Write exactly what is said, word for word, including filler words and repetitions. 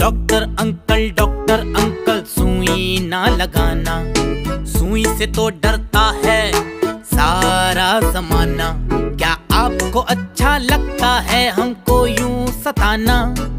Doctor uncle doctor uncle सुई ना लगाना, सुई से तो डरता है सारा जमाना। क्या आपको अच्छा लगता है हमको यूं सताना?